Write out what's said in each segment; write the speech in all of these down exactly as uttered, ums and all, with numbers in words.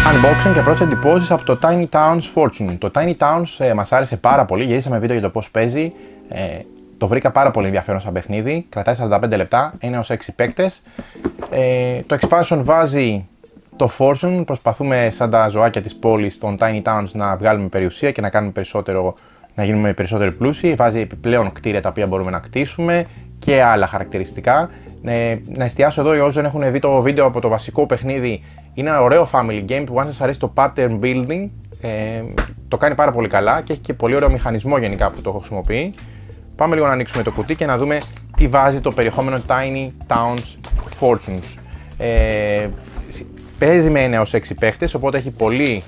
Unboxing και πρώτες εντυπώσεις από το Tiny Towns Fortune. Το Tiny Towns ε, μας άρεσε πάρα πολύ, γυρίσαμε βίντεο για το πώς παίζει. Ε, το βρήκα πάρα πολύ ενδιαφέρον σαν παιχνίδι, κρατάει σαράντα πέντε λεπτά, ένα έως έξι παίκτες. Ε, το expansion βάζει το Fortune, προσπαθούμε σαν τα ζωάκια της πόλης των Tiny Towns να βγάλουμε περιουσία και να, κάνουμε περισσότερο, να γίνουμε περισσότερο πλούσιοι. Βάζει επιπλέον κτίρια τα οποία μπορούμε να κτίσουμε και άλλα χαρακτηριστικά. Ε, να εστιάσω εδώ για όσους δεν έχουν δει το βίντεο από το βασικό παιχνίδι. Είναι ένα ωραίο family game που αν σας αρέσει το pattern building ε, το κάνει πάρα πολύ καλά και έχει και πολύ ωραίο μηχανισμό γενικά που το χρησιμοποιεί. Πάμε λίγο να ανοίξουμε το κουτί και να δούμε τι βάζει το περιεχόμενο Tiny Towns Fortunes. Ε, παίζει με ένα έως έξι παίχτες, οπότε έχει πολύ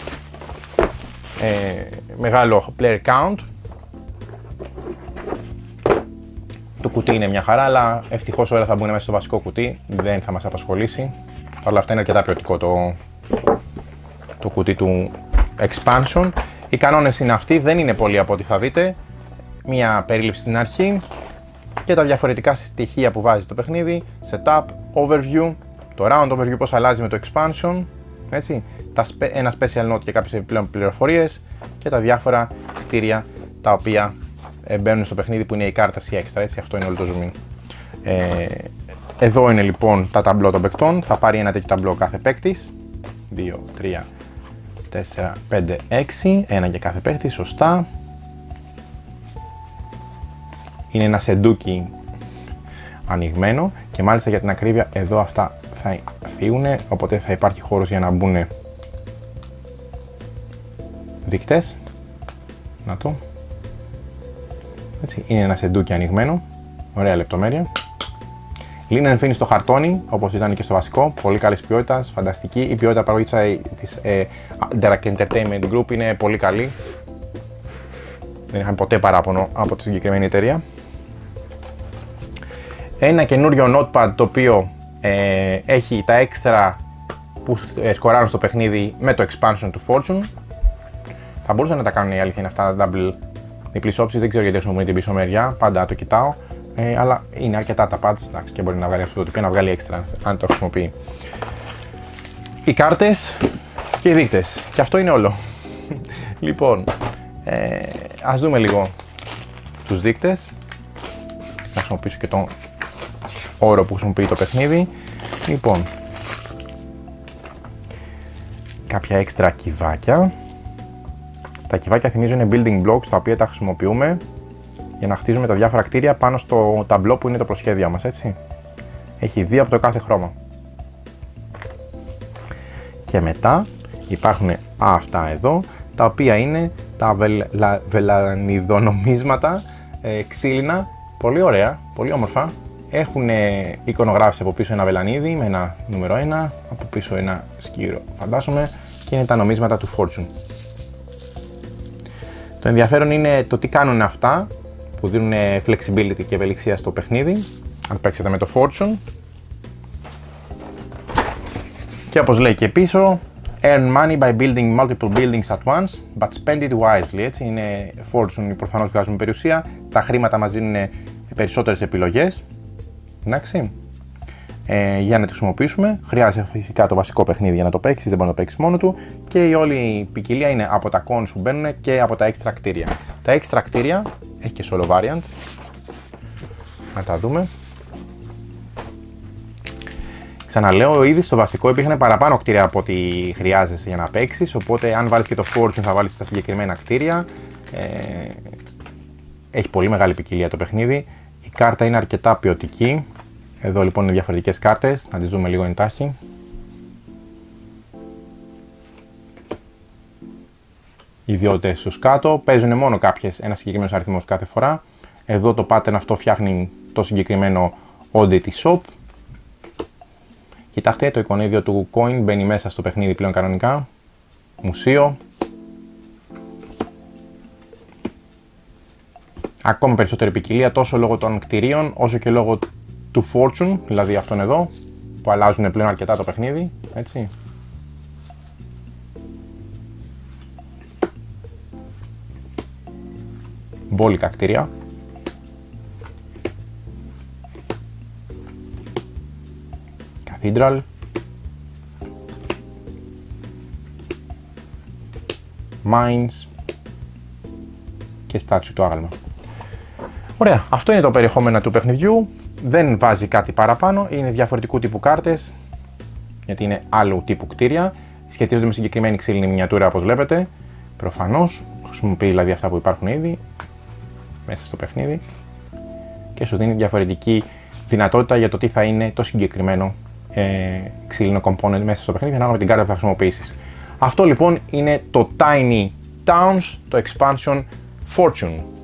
ε, μεγάλο player count. Το κουτί είναι μια χαρά, αλλά ευτυχώς όλα θα μπουν μέσα στο βασικό κουτί, δεν θα μας απασχολήσει. Παρ' όλα αυτά είναι αρκετά ποιοτικό το, το κουτί του expansion. Οι κανόνες είναι αυτοί, δεν είναι πολλοί από ό,τι θα δείτε. Μια περίληψη στην αρχή και τα διαφορετικά στοιχεία που βάζει το παιχνίδι. Setup, overview, το round overview πώς αλλάζει με το expansion, έτσι, τα, ένα special note και κάποιες επιπλέον πληροφορίες και τα διάφορα κτίρια τα οποία μπαίνουν στο παιχνίδι που είναι η κάρτα ή extra, έτσι, αυτό είναι όλο το zoom in. Ε, εδώ είναι λοιπόν τα ταμπλό των παικτών, θα πάρει ένα τέτοιο ταμπλό κάθε παίκτης, δύο, τρία, τέσσερα, πέντε, έξι, ένα για κάθε παίκτη, σωστά. Είναι ένα σεντούκι ανοιγμένο και μάλιστα για την ακρίβεια εδώ αυτά θα φύγουν, οπότε θα υπάρχει χώρος για να μπουν δείκτες. Να το. Έτσι, είναι ένα σεντούκι ανοιγμένο, ωραία λεπτομέρεια. Linen finish στο χαρτόνι, όπως ήταν και στο βασικό, πολύ καλής ποιότητας, φανταστική. Η ποιότητα παραγωγής της ε, Derek Entertainment Group είναι πολύ καλή. Δεν είχαμε ποτέ παράπονο από τη συγκεκριμένη εταιρεία. Ένα καινούριο notepad το οποίο ε, έχει τα έξτρα που ε, σκοράρουν στο παιχνίδι με το expansion του Fortune. Θα μπορούσαν να τα κάνουν, η αλήθεια είναι αυτά, double διπλής όψης, δεν ξέρω γιατί χρησιμοποιεί την πίσω μεριά, πάντα το κοιτάω. Ε, αλλά είναι αρκετά τα pads, εντάξει, και μπορεί να βγάλει αυτό το τυπίο, να βγάλει έξτρα αν το χρησιμοποιεί. Οι κάρτες και οι δείκτες. Και αυτό είναι όλο. Λοιπόν, ε, ας δούμε λίγο τους δείκτες. Να χρησιμοποιήσω και τον όρο που χρησιμοποιεί το παιχνίδι. Λοιπόν, κάποια έξτρα κυβάκια. Τα κυβάκια θυμίζω είναι building blocks τα οποία τα χρησιμοποιούμε για να χτίζουμε τα διάφορα κτίρια πάνω στο ταμπλό που είναι το προσχέδιο μας, έτσι. Έχει δύο από το κάθε χρώμα. Και μετά υπάρχουν αυτά εδώ, τα οποία είναι τα βελα... βελανιδονομίσματα, ε, ξύλινα, πολύ ωραία, πολύ όμορφα. Έχουν εικονογράφηση από πίσω ένα βελανίδι με ένα νούμερο ένα, από πίσω ένα σκύρο φαντάζομαι, και είναι τα νομίσματα του Fortune. Το ενδιαφέρον είναι το τι κάνουν αυτά, που δίνουν flexibility και ευελιξία στο παιχνίδι, αν παίξετε με το Fortune. Και όπως λέει και πίσω, earn money by building multiple buildings at once, but spend it wisely, έτσι, είναι Fortune, προφανώς βγάζουμε περιουσία, τα χρήματα μας δίνουν περισσότερες επιλογές, εντάξει. Ε, για να το χρησιμοποιήσουμε, χρειάζεται φυσικά το βασικό παιχνίδι για να το παίξεις, δεν μπορεί να το παίξεις μόνο του, και η όλη ποικιλία είναι από τα coins που μπαίνουν και από τα έξτρα κτίρια. Τα έξτρα κτίρια έχει και solo variant, να τα δούμε. Ξαναλέω, ήδη στο βασικό υπήρχαν παραπάνω κτίρια από ό,τι χρειάζεσαι για να παίξεις, οπότε αν βάλεις και το Fortune θα βάλεις τα συγκεκριμένα κτίρια. Ε, έχει πολύ μεγάλη ποικιλία το παιχνίδι, η κάρτα είναι αρκετά ποιοτική. Εδώ λοιπόν είναι διαφορετικές κάρτες, να τις δούμε λίγο εντάχει. Οι ιδιότητες στους κάτω παίζουν μόνο κάποιες, ένα συγκεκριμένος αριθμός κάθε φορά. Εδώ το pattern αυτό φτιάχνει το συγκεκριμένο oddity shop. Κοιτάξτε, το εικονίδιο του coin μπαίνει μέσα στο παιχνίδι πλέον κανονικά. Μουσείο. Ακόμα περισσότερη ποικιλία τόσο λόγω των κτηρίων όσο και λόγω του Fortune, δηλαδή αυτόν εδώ, που αλλάζουν πλέον αρκετά το παιχνίδι, έτσι. Μπόλικα κτίρια. Cathedral. Mines και statue το άγαλμα. Ωραία, αυτό είναι το περιεχόμενο του παιχνιδιού. Δεν βάζει κάτι παραπάνω, είναι διαφορετικού τύπου κάρτες, γιατί είναι άλλου τύπου κτίρια. Σχετίζονται με συγκεκριμένη ξύλινη μινιατούρα, όπως βλέπετε. Προφανώς, χρησιμοποιεί δηλαδή αυτά που υπάρχουν ήδη μέσα στο παιχνίδι και σου δίνει διαφορετική δυνατότητα για το τι θα είναι το συγκεκριμένο ε, ξύλινο component μέσα στο παιχνίδι, ανάλογα με την κάρτα που θα χρησιμοποιήσεις. Αυτό λοιπόν είναι το Tiny Towns, το expansion Fortune.